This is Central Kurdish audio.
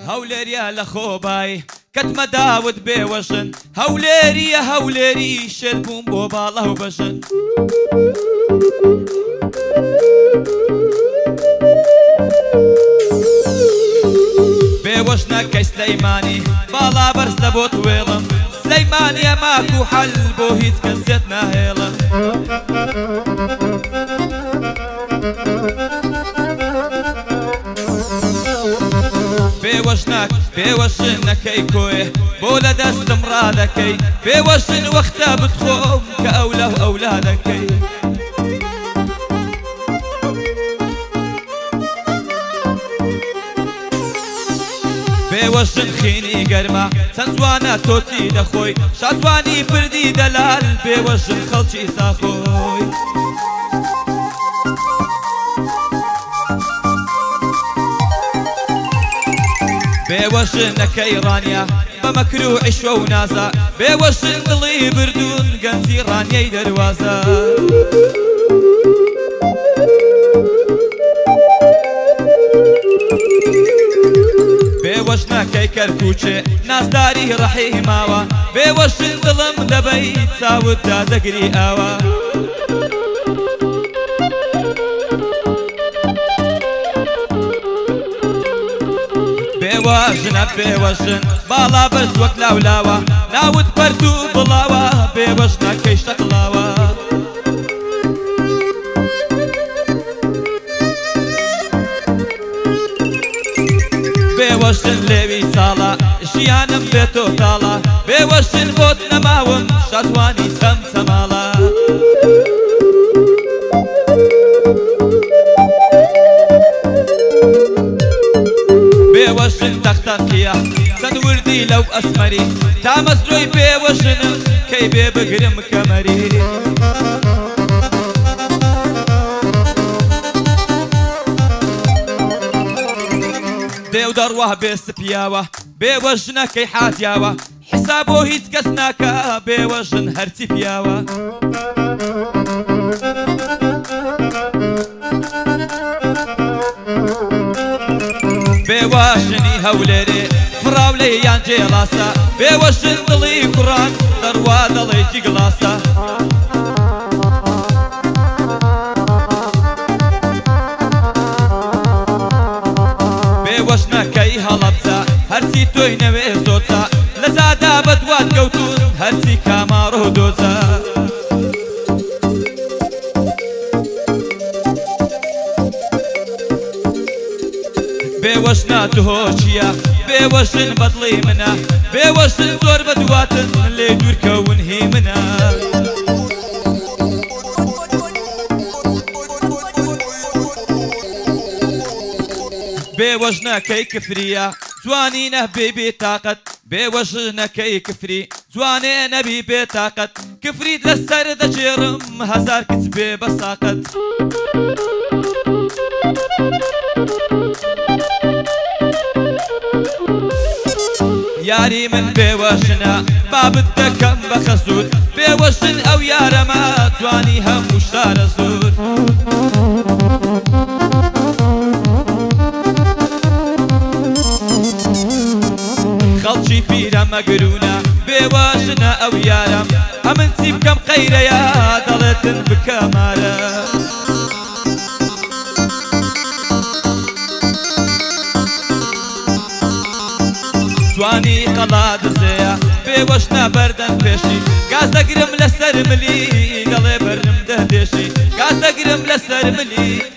هەولێریە لە خۆبای کەتمە داوت بێوەژن هەولێریە هەولێری شێر بووم بۆ باڵە و بەژن بێوەژنەکەی سلەیمانی باڵا بەرز لە بۆ توێڵم سلەیمانیە ماک و حەل بۆ هیچ کەس زێت ناهێڵم بێوەژنەک بێوەژنەکەی کۆێ بۆ لە دەستم ڕادەکەی بێوەژن وەختە بتخۆم کە ئەولە و ئەولادەکەی بێوەژن خینی گەرمە چەند جوانە تۆچی دەخۆی شازوانی پردی دەلال بێوەژن خەڵکی ساخۆی بێوەژنەکەی ڕانیا بە مەکر و عیشوە و نازە بێوەژن دڵی بردوون گەنجی ڕانیەی دەروازە بێوەژنەکەی کەرکووچێ نازداری ڕەحیماوە بێوەژن دڵم دەبەی چاوتدا دەگری ئاوە بێوەژنە بێوەژن باڵا بەرز وەک لاولاوە ناوت بەرد و بڵاوە بێوەژنەکەی شەقڵاوە بێوەژن لێوی چاڵە ژیانم بێتۆ تاڵە بێوەژن بۆت نەماوم شازوانی سەمسەماڵە بێوەژن تەختەقیە چەند وردی لەو ئەسمەری تا مەزرۆی بێوەژنم کەی بێ بگرم کەمەری دێو دەڕوە بێ سپیاوە بێوەژنەکەی حاتیاوە حساب بۆ هیچ کەس ناکە بێوەژن هەرچی پیاوە بێوەژنی هەولێرێ فراو لێ یان جێڵاسە بێوەژن دڵی کوڕان دەڕوا دەڵێکی گڵاسە بێوەژنەکەی هەڵەبجە هەرچی تۆی نەوێ زۆچە لە زادا بەدوات کەوتون هەرچی کاماڕۆ دۆزە بێوەژنە دهۆچیە بێوەژن بەدڵی منە بێوەژن زۆر بەدواتن لێ دوورکەون هی منە بێوەژنەکەی کفریە جوانی نەبێ بێتاقەت بێوەژنەکەی کفری جوانێ نەبی بێتاقەت کفریت لەسەر دەچێڕم هەزار کچ بێ بەساقەت یاری من بێوەژنە بابت دەکەم بە خەسوود بێوەژن ئەو یارەمە جوانی هەموو شارە زۆر خەڵکی پیرە مەگرونە بێوەژنە ئەو یارەم ئەمن چی بکەم قەیرەیە دەڵێتن بکەمارە جوانی قەڵا دزەیە بێوەژنە بەردەن پێشی گاز دەگرم لەسەر ملی دەڵێ بەرم دەدێشی گاز دەگرم لەسەر ملی